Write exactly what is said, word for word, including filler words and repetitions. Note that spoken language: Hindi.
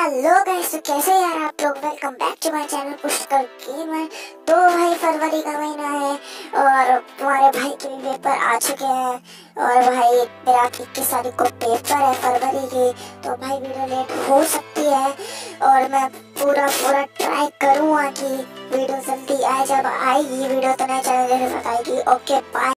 हेलो गाइस, तो कैसे यार आप लोग। Welcome back to my channel Pushkar gamer. तो भाई फरवरी का महीना है और तुम्हारे भाई के भी पेपर आ चुके हैं और भाई मेरा इक्कीस तारीख को पेपर है फरवरी की। तो भाई वीडियो लेट हो सकती है और मैं पूरा पूरा ट्राई करूँगा कि वीडियो जल्दी आए। जब आएगी वीडियो तो नए चैनल जरूर बताएगी। Okay bye.